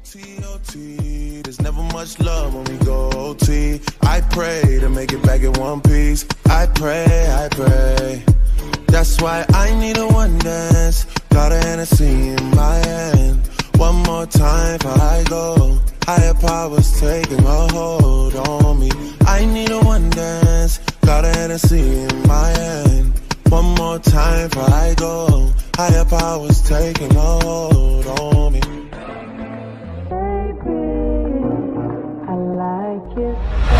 OT, there's never much love when we go OT. I pray to make it back in one piece. I pray. That's why I need a one dance. Got a Hennessy in my hand. One more time before I go. Higher powers taking a hold on me. I need a one dance. Got a Hennessy in my hand. One more time before I go. Higher powers taking a hold on me. I like it.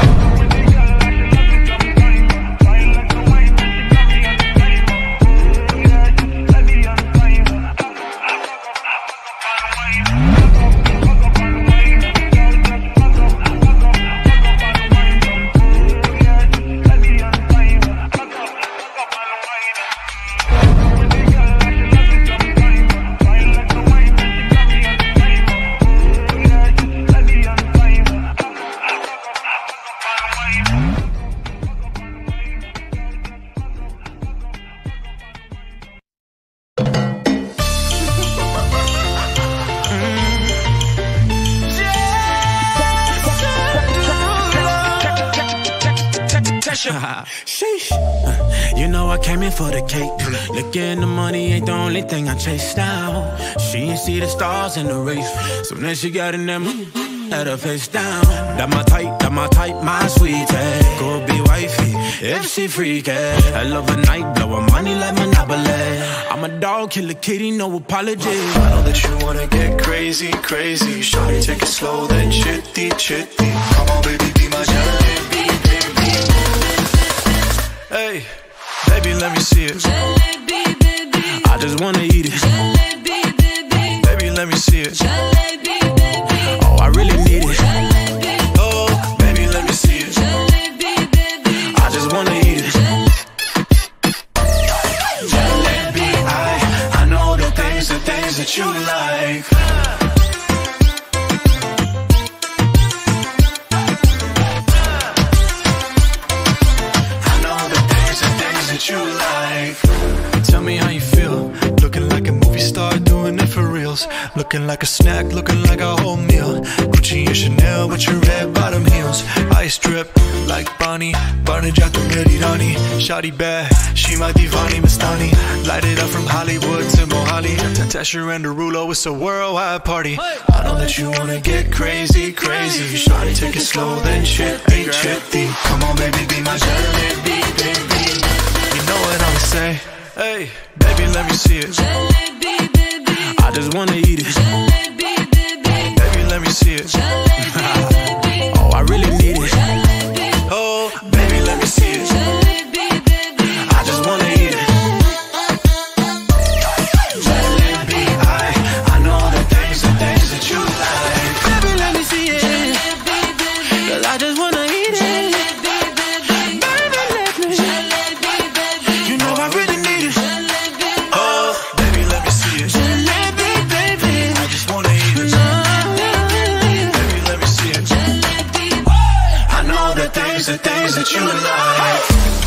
You know I came in for the cake. Looking the money ain't the only thing I chase down. She ain't see the stars in the race, so then she got in them, had her face down. That my type, my sweetie. Go be wifey if she freaky. I love a night, blow her money like Monopoly. I'm a dog, kill a kitty, no apology. I know that you wanna get crazy. Shorty, take it slow, then chitty. Come on, baby, be my jalebi, baby. Hey, baby, let me see it. Jalebi, baby. I just wanna eat it. Jalebi, baby. Baby, let me see it. Jalebi, baby. Oh, I really need it. Jalebi. Oh, baby, let me see it. Jalebi, baby. I just wanna eat it. Jalebi, I know the things that you like. You like. Tell me how you feel. Looking like a movie star, doing it for reals. Looking like a snack, looking like a whole meal. Gucci and Chanel with your red bottom heels. Ice drip like Bonnie, Barnage out to Merirani. Shawty bad, she my divani Mastani. Light it up from Hollywood to Mohali. Tesher and Derulo, it's a worldwide party. I know that you wanna get crazy. Shawty, take it slow, then chitty. Come on, baby, be my jalebi, baby. You know what I'ma say? Hey, baby, let me see it. Jalebi, baby. I just wanna eat it. Jalebi, baby. Baby, let me see it. Jalebi, oh, I really need it. Jalebi, oh, baby, let me see it. Jalebi, baby. I just wanna eat it. Jalebi, I know the things that you like. Baby, let me see it. Jalebi, baby. 'Cause I just wanna eat it. The things that you like.